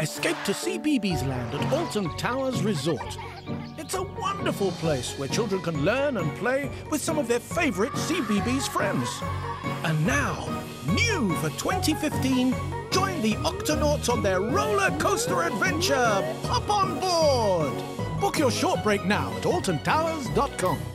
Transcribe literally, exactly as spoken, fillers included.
Escape to CBeebies Land at Alton Towers Resort. It's a wonderful place where children can learn and play with some of their favourite CBeebies friends. And now, new for twenty fifteen, join the Octonauts on their roller coaster adventure. Hop on board! Book your short break now at alton towers dot com.